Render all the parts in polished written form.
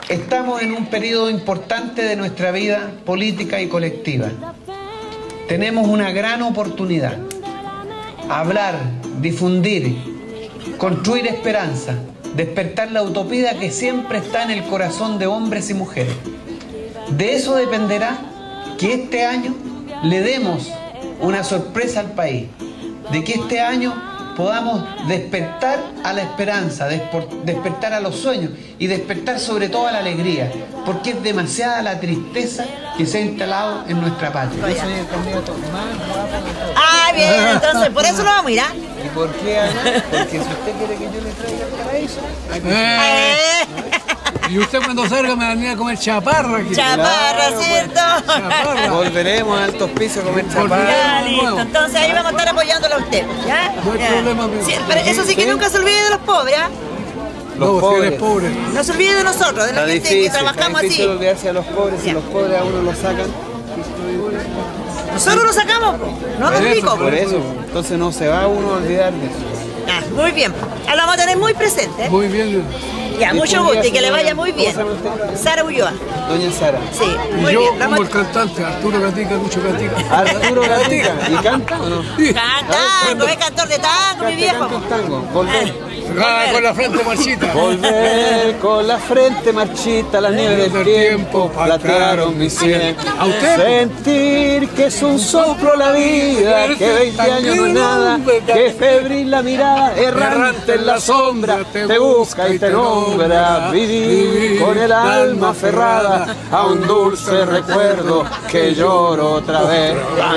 Estamos en un periodo importante de nuestra vida política y colectiva. Tenemos una gran oportunidad. Hablar, difundir, construir esperanza, despertar la utopía que siempre está en el corazón de hombres y mujeres. De eso dependerá que este año le demos una sorpresa al país, de que este año podamos despertar a la esperanza, despertar a los sueños y despertar sobre todo a la alegría, porque es demasiada la tristeza que se ha instalado en nuestra patria. Yo soy el candidato más guapo de todos. Ah, bien, entonces por eso lo vamos a ir, ¿ah? ¿Y por qué, Ana? Porque si usted quiere que yo le traiga el paraíso, hay que... Y usted cuando salga me va a venir a comer chaparra aquí. Chaparra, Claro, ¿cierto? Chaparra. Volveremos a Altos Pisos a comer chaparra. Ya, listo. Entonces ahí vamos a estar apoyándolo a usted, ¿ya? No hay Ya. problema, Sí, pero eso sí que nunca se olvide de los pobres, ¿ah? No, si eres pobre. No se olvide de nosotros, de la gente que trabajamos está difícil así. olvidarse a los pobres, si Ya. los pobres a uno los sacan. Nosotros lo sacamos, po, no los ricos. Por eso, entonces no se va uno a olvidar de eso. Ah, muy bien. Ahora lo vamos a tener muy presente, ¿eh? Muy bien. Ya, mucho gusto y que le vaya muy bien. ¿Cómo se llama usted? Sara Ulloa. Doña Sara. Sí, Y muy yo bien. como Vamos el cantante, Arturo Gatica, mucho Gatica. Arturo Gatica. ¿Y canta o no? Cantando, es cantor de tango, mi viejo. Canta un tango. Volver. Con la frente marchita. Volver con la frente marchita, las nieves del tiempo platearon mi sien. ¿A usted? Sentir que es un soplo la vida, que 20 años no es nada, que febril la mirada, errante en la sombra, te busca y te nombra. Vivir con el alma aferrada a un dulce recuerdo que lloro otra vez.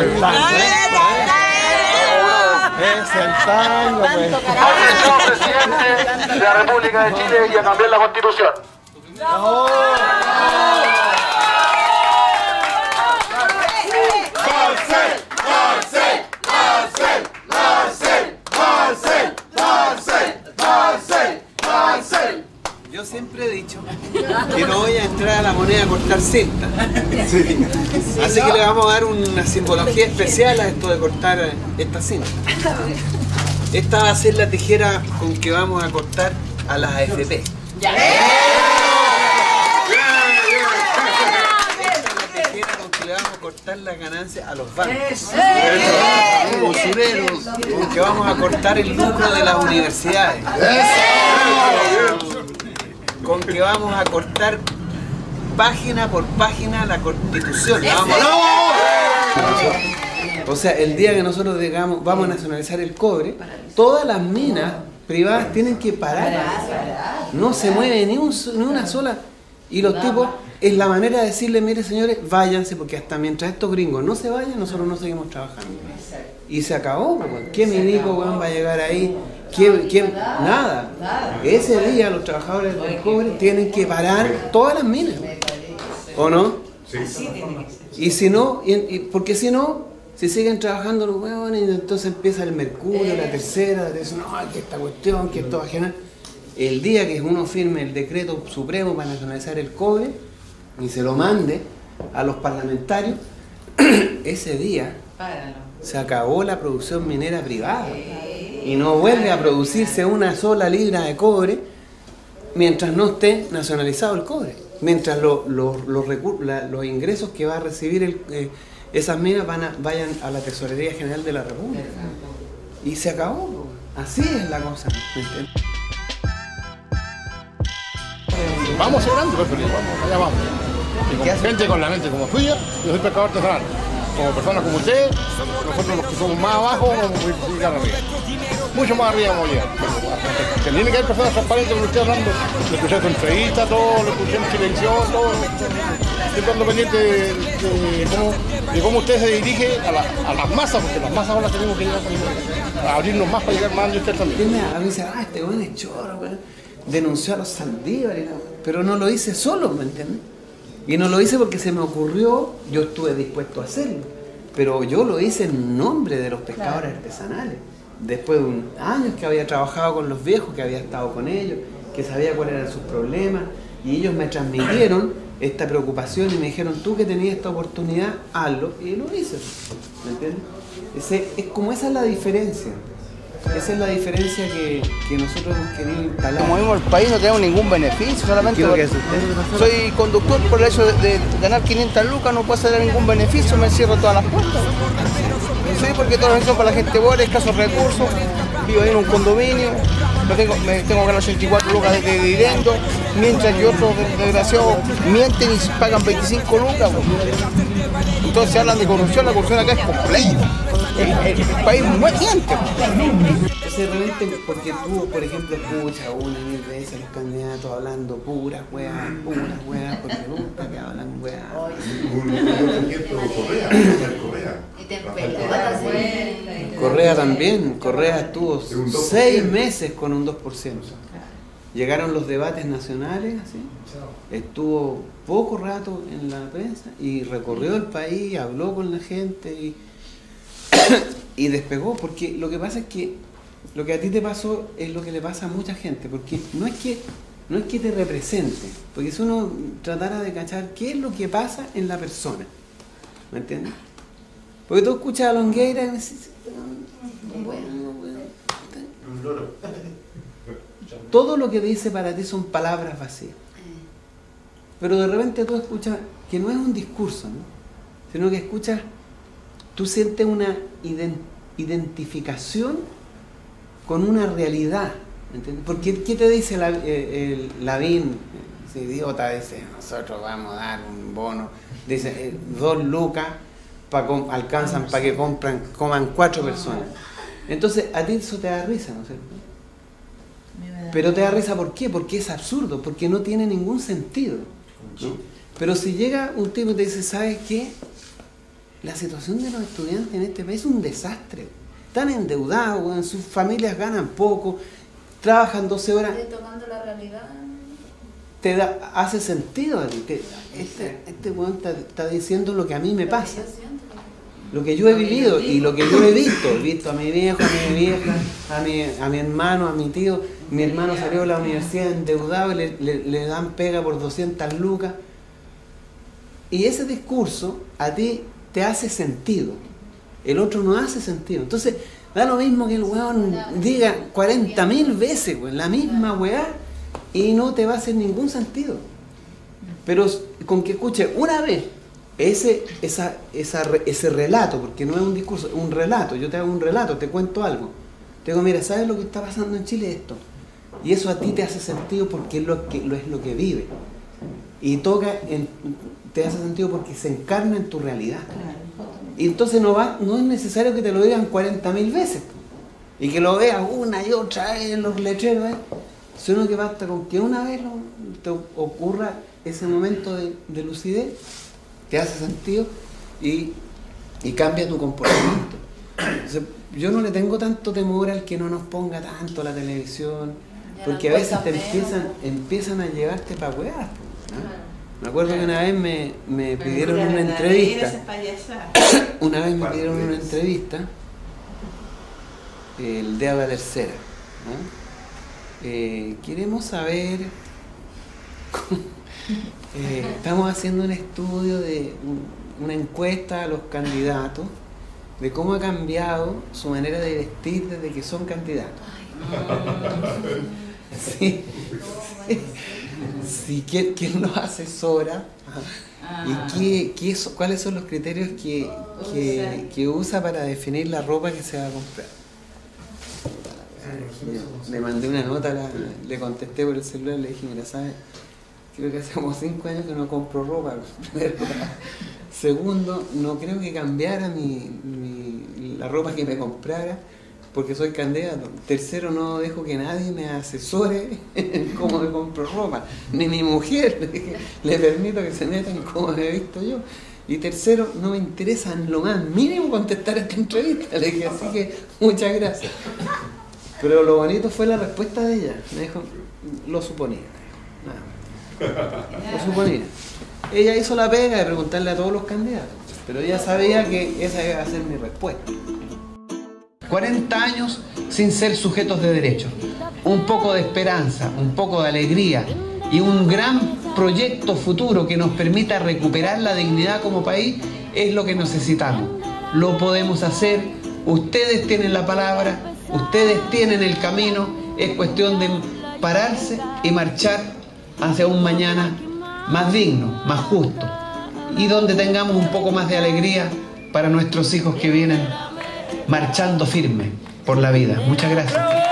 Es el tango, pues. Atención, presidente de la República de Chile, y a cambiar la Constitución. Yo siempre he dicho que no voy a entrar a la moneda a cortar cinta. Sí. Así que le vamos a dar una simbología especial a esto de cortar esta cinta. Esta va a ser la tijera con que vamos a cortar a las AFP. Esta es la tijera con que le vamos a cortar las ganancias a los bancos. Usureros, con que vamos a cortar el lucro de las universidades. Con que vamos a cortar página por página la Constitución. O sea, el día que nosotros digamos vamos a nacionalizar el cobre, todas las minas privadas tienen que parar. No se mueve ni una sola. Y los tipos, es la manera de decirle, mire señores, váyanse, porque hasta mientras estos gringos no se vayan, nosotros no seguimos trabajando. Y se acabó, pues. ¿Qué milico, weón, va a llegar ahí? ¿Quién? Nada. Ese día los trabajadores del cobre tienen que parar todas las minas. ¿O no? Sí. Y si no, porque si no, si siguen trabajando los huevones, entonces empieza el mercurio, la tercera, dicen, no, que esta cuestión, que esto va a generar. El día que uno firme el decreto supremo para nacionalizar el cobre y se lo mande a los parlamentarios, ese día se acabó la producción minera privada. Y no vuelve a producirse una sola libra de cobre mientras no esté nacionalizado el cobre. Mientras los ingresos que va a recibir esas minas vayan a la Tesorería General de la República. Y se acabó. Así es la cosa. Vamos sobrando, pues, vamos, allá vamos. Y con gente con la mente como suya, yo soy pescador artesanal. Como personas como usted, nosotros los que somos más abajo vamos a llegar arriba. Mucho más arriba vamos a llegar. Que tiene que haber personas transparentes con usted hablando. Le escuché su entrevista, todo, lo escuché en televisión, todo. Estoy estando pendiente de cómo usted se dirige a las masas, porque las masas ahora tenemos que llegar a abrirnos más para llegar más a usted también. A mí dice, este weón es chorro, weón. Denunció a los Saldívar, pero no lo hice solo, ¿me entiendes? Y no lo hice porque se me ocurrió, yo estuve dispuesto a hacerlo, pero yo lo hice en nombre de los pescadores artesanales. Después de años que había trabajado con los viejos, que había estado con ellos, que sabía cuáles eran sus problemas, y ellos me transmitieron esta preocupación y me dijeron, tú que tenías esta oportunidad, hazlo, y lo hice, ¿me entiendes? Es como esa es la diferencia. Esa es la diferencia que nosotros hemos querido instalar. Como vimos el país no tenemos ningún beneficio, solamente ¿Qué es lo que hace usted? soy conductor por el hecho de ganar 500 lucas, no puedo hacer ningún beneficio, me cierro todas las puertas. Sí, porque todos los beneficios para la gente pobre, escasos recursos, vivo ahí en un condominio, me tengo que ganar 84 lucas de dividendo, mientras que otros desgraciados mienten y pagan 25 lucas. Entonces hablan de corrupción, la corrupción acá es completa. El país miente. Entonces realmente, porque tú, por ejemplo, escuchas 1.000 veces a los candidatos hablando puras weas, porque nunca que hablan weas. Correa también, Correa estuvo 6 meses con un 2%. Llegaron los debates nacionales, ¿sí? Estuvo poco rato en la prensa y recorrió el país, habló con la gente y despegó, porque lo que pasa es que lo que a ti te pasó es lo que le pasa a mucha gente, porque no es que te represente, porque si uno tratara de cachar qué es lo que pasa en la persona, ¿me entiendes? Porque tú escuchas a Longueira y dices, todo lo que dice para ti son palabras vacías, pero de repente tú escuchas que no es un discurso, ¿no? Sino que escuchas, tú sientes una identificación con una realidad, ¿entiendes? Porque ¿qué te dice Lavín? Ese idiota dice, nosotros vamos a dar un bono, dice 2 lucas alcanzan para que coman 4 personas. Entonces a ti eso te da risa, ¿no es cierto? Pero te da risa, ¿por qué? Porque es absurdo, porque no tiene ningún sentido, ¿no? Pero si llega un tipo y te dice, ¿sabes qué? La situación de los estudiantes en este país es un desastre. Están endeudados, sus familias ganan poco, trabajan 12 horas. Tomando la realidad. Hace sentido a ti. Este weón está diciendo lo que a mí me pasa. Lo que yo he vivido y lo que yo he visto. He visto a mi viejo, a mi vieja, a mi hermano, a mi tío. Mi hermano salió de la universidad endeudado y le dan pega por 200 lucas. Y ese discurso a ti te hace sentido. El otro no hace sentido. Entonces, da lo mismo que el weón diga 40.000 veces, weón, la misma weá, y no te va a hacer ningún sentido. Pero con que escuches una vez ese relato, porque no es un discurso, es un relato. Yo te hago un relato, te cuento algo. Te digo, mira, ¿sabes lo que está pasando en Chile? Esto. Y eso a ti te hace sentido porque es lo que vive. Y te hace sentido porque se encarna en tu realidad. Y entonces no es necesario que te lo digan 40.000 veces y que lo veas una y otra vez en los letreros, sino que basta con que una vez te ocurra ese momento de lucidez, te hace sentido y cambia tu comportamiento. Entonces, yo no le tengo tanto temor al que no nos ponga tanto la televisión, porque a veces te empiezan a llevarte para weas, ¿no? Me acuerdo que una vez me pidieron una entrevista. Una vez me pidieron una entrevista, el de la tercera, ¿no? Queremos saber, estamos haciendo un estudio de una encuesta a los candidatos de cómo ha cambiado su manera de vestir desde que son candidatos. Sí. Sí, ¿quién los asesora? ¿Y cuáles son los criterios que usa para definir la ropa que se va a comprar? Le mandé una nota, le contesté por el celular, le dije, mira, ¿sabes? Creo que hace como 5 años que no compro ropa. Segundo, no creo que cambiara la ropa que me comprara, porque soy candidato. Tercero, no dejo que nadie me asesore en cómo me compro ropa, ni mi mujer le permito que se meta en cómo me he visto yo. Y tercero, no me interesa en lo más mínimo contestar esta entrevista. Le dije, así que muchas gracias. Pero lo bonito fue la respuesta de ella. Me dijo, lo suponía. Lo suponía. Ella hizo la pega de preguntarle a todos los candidatos, pero ella sabía que esa iba a ser mi respuesta. 40 años sin ser sujetos de derecho, un poco de esperanza, un poco de alegría y un gran proyecto futuro que nos permita recuperar la dignidad como país es lo que necesitamos. Lo podemos hacer, ustedes tienen la palabra, Ustedes tienen el camino, es cuestión de pararse y marchar hacia un mañana más digno, más justo, y donde tengamos un poco más de alegría para nuestros hijos que vienen marchando firme por la vida. Muchas gracias.